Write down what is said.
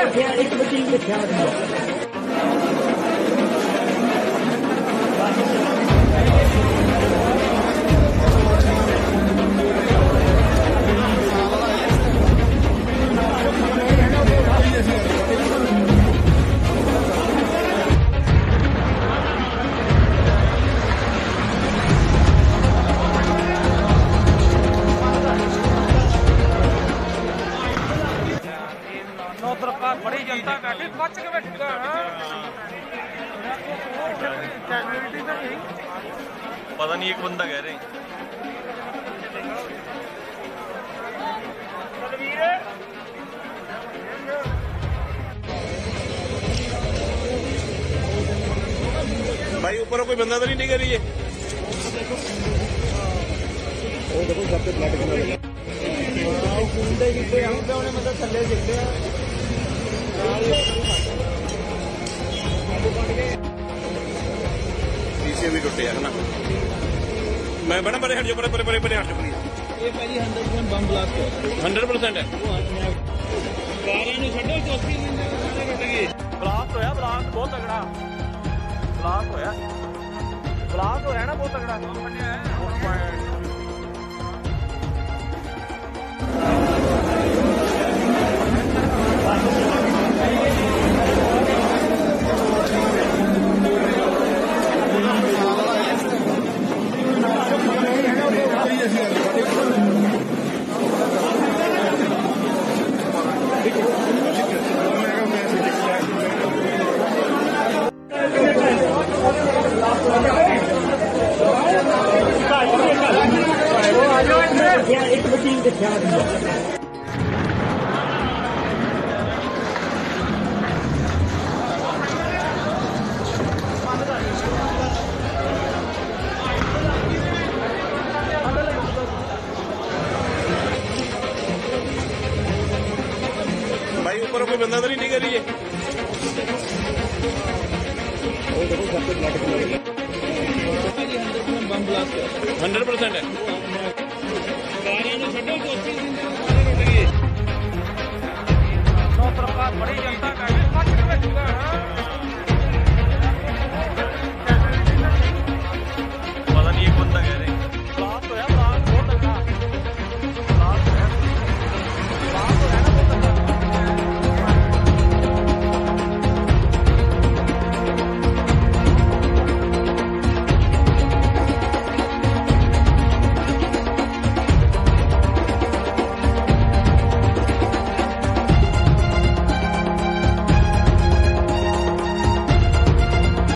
एक बच्ची लिखा बड़ी जनता बैठी बच के बैठी पता नहीं एक बंदा कह रहे हैं भाई ऊपर कोई बंदा तो नहीं कर रही है मतलब थले दिखते हैं शीशे भी टुटे है ना मैं बड़ा बड़े हट जो बड़े बड़े बड़े बड़े हट प्लीज ये पहली 100% बम ब्लास्ट है 100% है ब्लास्ट होया ब्लास्ट बहुत तगड़ा ब्लास्ट होया ना बहुत तगड़ा एक बच्ची लिखा भाई ऊपर कोई बंदा तो नहीं कर रही है 100% है बड़ी जनता